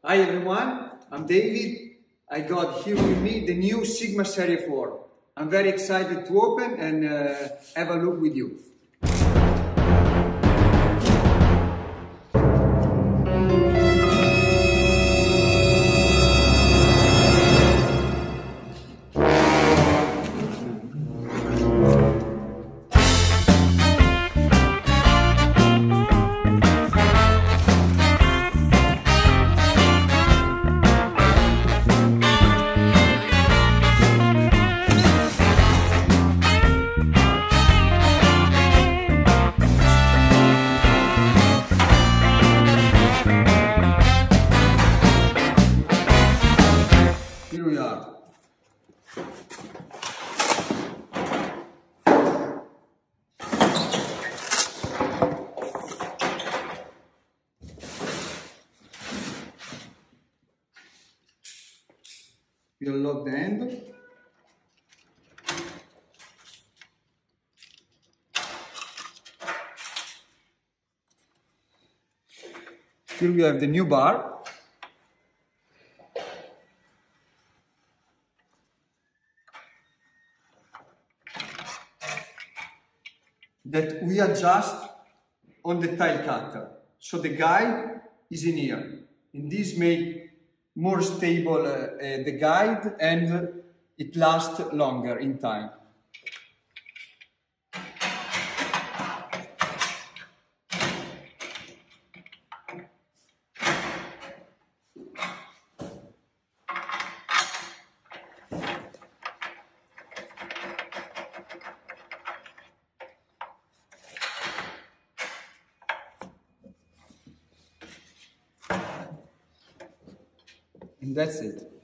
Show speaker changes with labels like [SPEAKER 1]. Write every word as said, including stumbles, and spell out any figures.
[SPEAKER 1] Hi everyone, I'm David. I got here with me the new Sigma Serie four. I'm very excited to open and uh, have a look with you. Here we are. We unlock the handle. Here we have the new bar. That we adjust on the tile cutter. So the guide is in here. And this make more stable uh, uh, the guide and it lasts longer in time. And that's it.